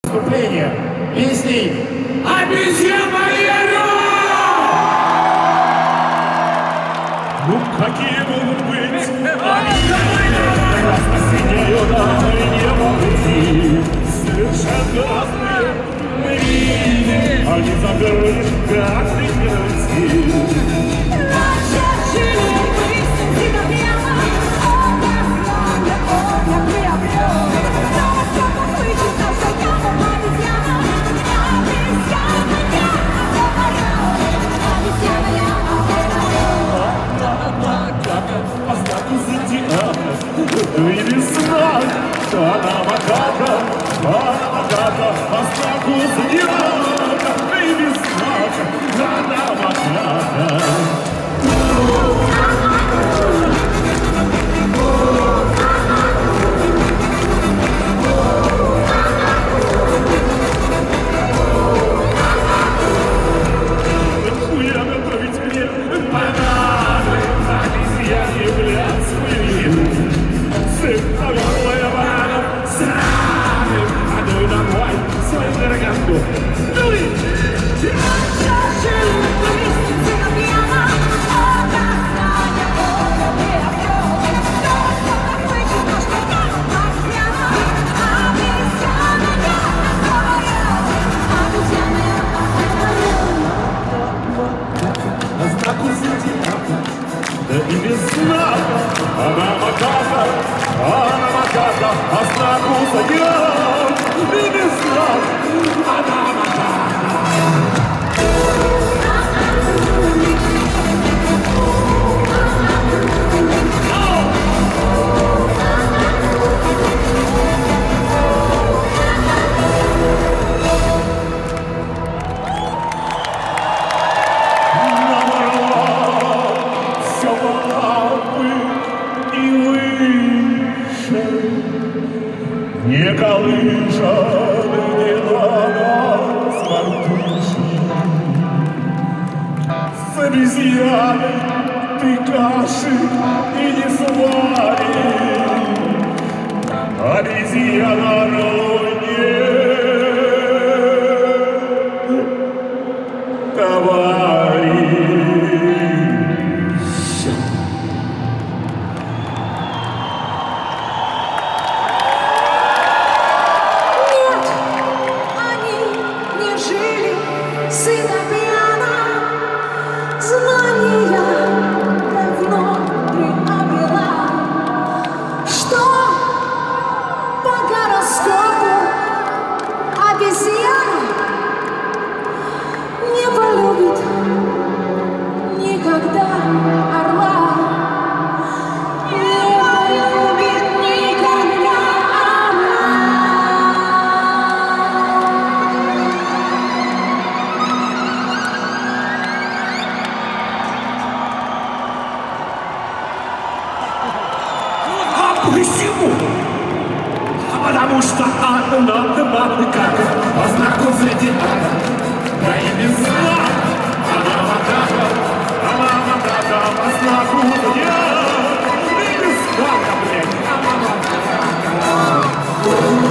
Выступление песни «Обезьяна Яра». Ну какие могут быть синее наше небо пути, совершенно разные мрии, они заперли каждый стиль. И весна, она макака, по знаку зодиака. И весна, она макака. Хуя готовить мне бананы, обезьяне в ляц были. Сыпавая бананов сами, а ну и домой свою дороганку. Ну и... Да и без знака, она макака, а знаку зодиак. И без знака, она макака. Не колыша, не надо смартыши. С обезьяной ты каши и не свари. Обезьяна не товарищ. Почему? Потому что она макака, по знаку зодиака. Да и без знака, она макака, по знаку зодиака. И без знака, блядь, она макака.